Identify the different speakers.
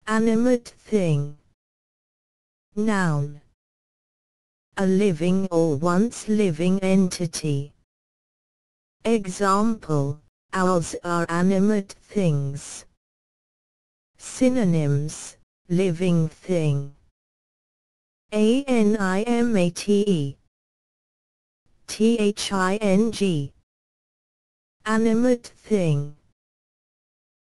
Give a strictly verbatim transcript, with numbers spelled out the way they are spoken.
Speaker 1: Animate thing. Noun. A living or once living entity. Example, owls are animate things. Synonyms, living thing. A-N-I-M-A-T-E. T-H-I-N-G. Animate thing.